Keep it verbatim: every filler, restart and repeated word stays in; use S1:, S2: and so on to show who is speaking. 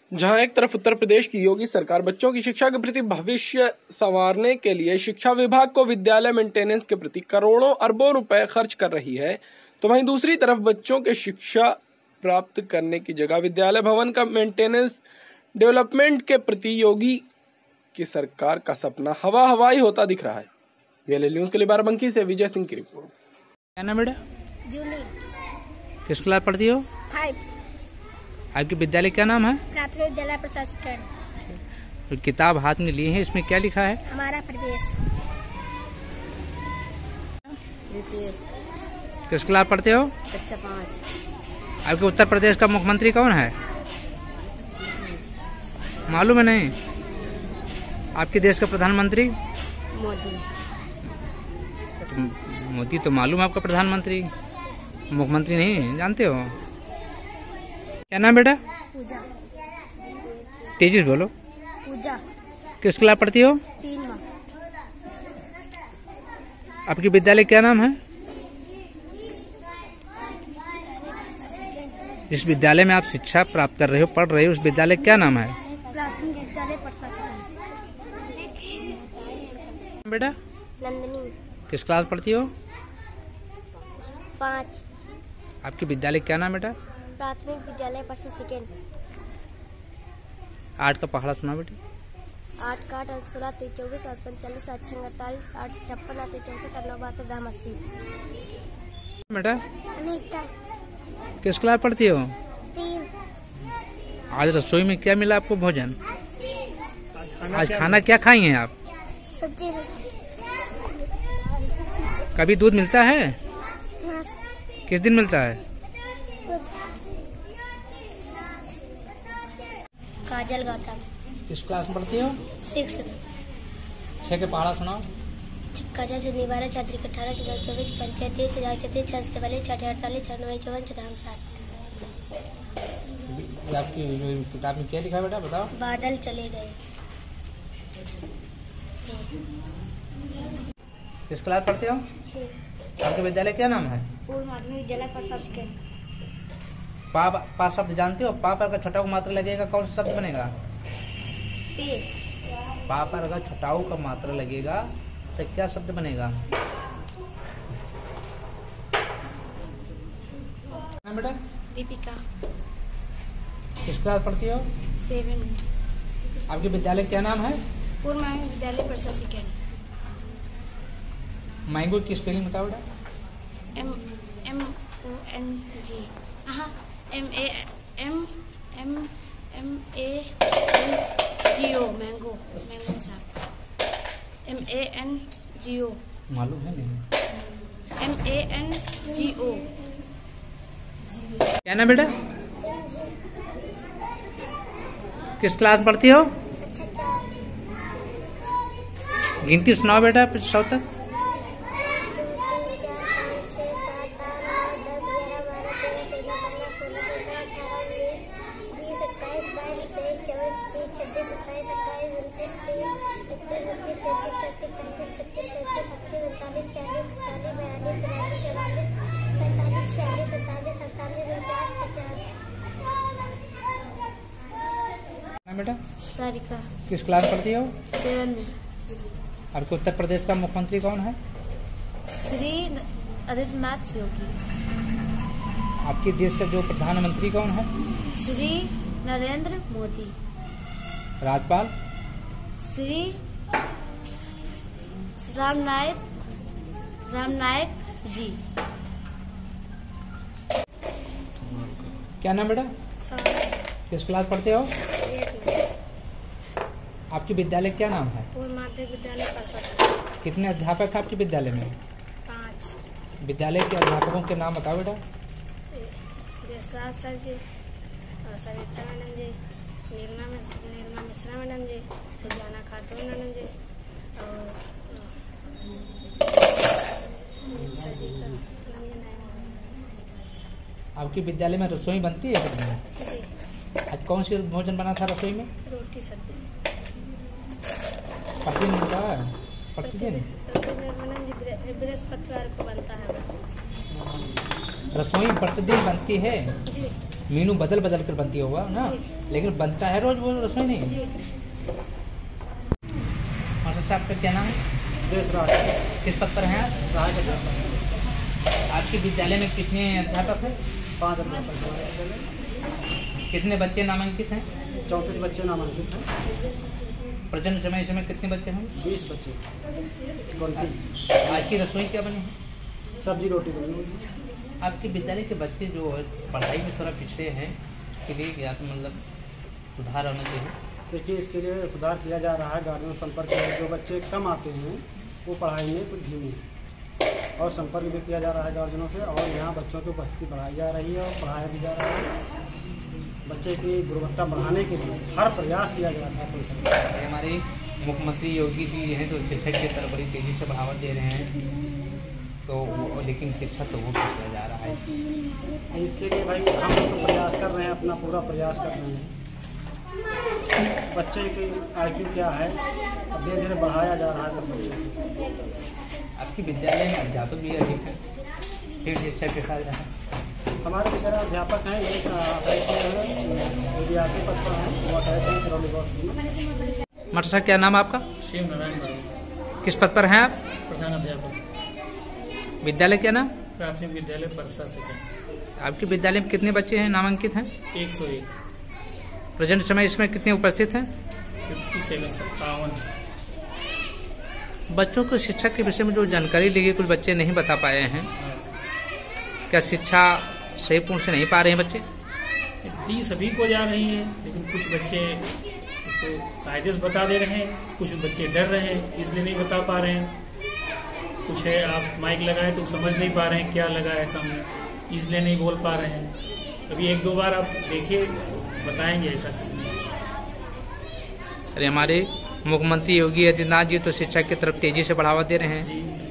S1: जहां एक तरफ उत्तर प्रदेश की योगी सरकार बच्चों की शिक्षा के प्रति भविष्य संवारने के लिए शिक्षा विभाग को विद्यालय मेंटेनेंस के प्रति करोड़ों अरबों रुपए खर्च कर रही है, तो वहीं दूसरी तरफ बच्चों के शिक्षा प्राप्त करने की जगह विद्यालय भवन का मेंटेनेंस डेवलपमेंट के प्रति योगी की सरकार का सपना हवा हवाई होता दिख रहा है। वीएलएल न्यूज़ के लिए बाराबंकी से विजय सिंह की रिपोर्ट।
S2: क्या नाम बेटा?
S3: जूली।
S2: किस क्लास पढ़ती हो?
S3: फाइव।
S2: आपके विद्यालय क्या नाम है?
S3: प्राथमिक विद्यालय प्रशासक।
S2: तो किताब हाथ में लिए हैं, इसमें क्या लिखा है?
S3: हमारा प्रदेश।
S2: किस क्लास पढ़ते हो?
S3: कक्षा पाँच।
S2: आपके उत्तर प्रदेश का मुख्यमंत्री कौन है? मालूम है नहीं? आपके देश का प्रधानमंत्री?
S3: मोदी।
S2: तो मोदी तो मालूम है आपका प्रधानमंत्री, मुख्यमंत्री नहीं जानते हो? क्या नाम बेटा?
S3: पूजा।
S2: तेजी से बोलो।
S3: पूजा।
S2: किस क्लास पढ़ती हो?
S3: तीन माह।
S2: आपके विद्यालय क्या नाम है? जिस विद्यालय में आप शिक्षा प्राप्त कर रहे हो, पढ़ रहे हो, उस विद्यालय क्या नाम है?
S3: प्राथमिक विद्यालय प्रशासक।
S2: बेटा
S3: नंदनी।
S2: किस क्लास पढ़ती हो?
S3: पाँच।
S2: आपके विद्यालय क्या नाम बेटा?
S3: प्राथमिक विद्यालय प्रशासक।
S2: आठ का पहाड़ा सुना बेटी।
S3: आठ का आठ सोलह तीस चौबीस आठ पैंतालीस आठ छः अड़तालीस आठ छप्पन आठ चौसठ आठ नौ बहत्तर दाम अस्सी।
S2: बेटा
S3: अनीता।
S2: किस क्लास पढ़ती हो?
S3: तीन।
S2: आज रसोई में क्या मिला आपको भोजन? आज खाना क्या खाई हैं आप?
S3: सब्जी रोटी।
S2: कभी दूध मिलता है? किस दिन मिलता है?
S3: काजल गौतम।
S2: किस क्लास में पढ़ती हो?
S3: सिक्स।
S2: छह के पहाड़ा सुनाओ।
S3: छिक्का से निवारा छात्री अठारह चौदह चौबीस पंचायत तीस हजार छत्तीस छह सैतालीस छठ अड़तालीस छह नौ चौवन छम सात।
S2: आपकी किताब में क्या लिखा है बेटा, बताओ।
S3: बादल चले गए।
S2: किस क्लास पढ़ते हो? आपके विद्यालय क्या नाम है?
S3: पूर्व माध्यमिक विद्यालय प्रशासक।
S2: पा पा शब्द जानते हो? पा पर अगर छटाऊ का मात्रा लगेगा कौन सा शब्द बनेगा?
S3: पे।
S2: पा पर अगर छटाऊ का मात्रा लगेगा तो क्या शब्द बनेगा? बेटा
S3: दीपिका।
S2: किस क्लास पढ़ती हो?
S3: सेवन।
S2: आपके विद्यालय क्या नाम है?
S3: पूर्व माध्यमिक विद्यालय प्रशासक।
S2: मैंगो की स्पेलिंग बताओ बेटा।
S3: M M O N G. हाँ M A M M M A N G O mango mango साहब। M A N G O.
S2: मालूम है नहीं?
S3: M A N G O.
S2: क्या नाम बेटा? किस क्लास पढ़ती हो? गिनती सुनाओ बेटा सौ तक। बेटा
S3: सारिका।
S2: किस क्लास पढ़ती हो?
S3: सेवन में।
S2: आपके उत्तर प्रदेश का मुख्यमंत्री कौन है?
S3: श्री आदित्यनाथ योगी।
S2: आपके देश का जो प्रधानमंत्री कौन है?
S3: श्री नरेंद्र मोदी।
S2: राज्यपाल?
S3: श्री राम नायक राम नायक जी।
S2: क्या नाम बेटा? किस क्लास पढ़ते हो? आपके विद्यालय क्या नाम है?
S3: पूर्व माध्यमिक विद्यालय प्रशासक।
S2: कितने अध्यापक हैं आपके विद्यालय में?
S3: पाँच।
S2: विद्यालय के अध्यापकों के नाम बताओ बेटा।
S3: देशराज सर जी और Sarita madam ji, Nirma Nirma Mishra madam ji, Sujana Khatoon madam जी और सर जी का नाम ये नहीं है।
S2: आपके विद्यालय में रसोई बनती है?
S3: जी।
S2: आज कौन सी भोजन बना था रसोई में?
S3: रोटी सब्जी।
S2: प्रतिदिन बनता है? प्रतिदिन
S3: मैडम जी बृहस्पतिवार को बनता है बस।
S2: रसोई प्रतिदिन बनती है?
S3: जी।
S2: मीनू बदल बदल कर बनती होगा ना, लेकिन बनता है रोज वो रसोई नहीं। मास्टर साहब का क्या नाम है?
S4: देशराज।
S2: किस पद पर हैं आप?
S4: सहायक अध्यापक।
S2: आपके विद्यालय में कितने अध्यापक हैं?
S4: पाँच अध्यापक।
S2: कितने बच्चे नामांकित हैं?
S4: चौंतीस बच्चे नामांकित हैं।
S2: प्रेजेंट समय समय कितने बच्चे हैं?
S4: बीस बच्चे।
S2: आज की रसोई क्या बनी है?
S4: सब्जी रोटी बनी हुई।
S2: आपके विद्यालय के बच्चे जो पढ़ाई में थोड़ा पिछड़े हैं, इसके लिए क्या तो मतलब सुधार होना चाहिए?
S4: देखिए, इसके लिए सुधार किया जा रहा है। गार्जियन संपर्क में जो बच्चे कम आते हैं वो पढ़ाई में कुछ धीमे हैं, और संपर्क भी किया जा रहा है गार्जियनों से, और यहाँ बच्चों की उपस्थिति बढ़ाई जा रही है और पढ़ाया भी जा रहा है। बच्चे की गुणवत्ता बढ़ाने के लिए हर प्रयास किया जा रहा है।
S2: हमारे मुख्यमंत्री योगी जी हैं तो शिक्षा की तरफ बड़ी तेजी से बढ़ावा दे रहे हैं, तो वो लेकिन शिक्षा तो वो पिछड़ा जा रहा है।
S4: इसके लिए भाई हम लोग तो प्रयास कर रहे हैं, अपना पूरा प्रयास कर रहे हैं। बच्चे की आई क्यू क्या है, अब धीरे धीरे बढ़ाया जा रहा है बच्चे।
S2: आपके विद्यालय में अध्यापक भी अधिक है, फिर शिक्षा के साथ
S4: हमारे विद्यालय अध्यापक हैं, एक विद्यार्थी पद पर हैं, वो अटैच हैं करौली बॉक्स में।
S2: मास्टर साहब क्या नाम है आपका?
S4: शिव नारायण बाबू।
S2: किस पद पर हैं आप?
S4: प्रधान अध्यापक,
S2: विद्यालय क्या नाम?
S4: प्राथमिक विद्यालय परसा से।
S2: आपके विद्यालय में कितने बच्चे हैं नामांकित हैं?
S4: एक सौ एक।
S2: प्रेजेंट समय इसमें कितने उपस्थित हैं?
S4: फिफ्टी सेवन सत्तावन।
S2: बच्चों को शिक्षा के विषय में जो जानकारी ली गई कुछ बच्चे नहीं बता पाए हैं, क्या शिक्षा सही पूर्ण से नहीं पा रहे हैं बच्चे?
S4: दी सभी को जा रही है, लेकिन कुछ बच्चे इसको कायदे से बता दे रहे हैं, कुछ बच्चे डर रहे हैं इसलिए नहीं बता पा रहे हैं। कुछ है आप माइक लगाए तो समझ नहीं पा रहे हैं क्या लगा है सामने, इसलिए नहीं बोल पा रहे हैं। अभी एक दो बार आप देखिए, बताएंगे ऐसा कुछ नहीं।
S2: अरे हमारे मुख्यमंत्री योगी आदित्यनाथ जी तो शिक्षा की तरफ तेजी से बढ़ावा दे रहे हैं।
S4: जी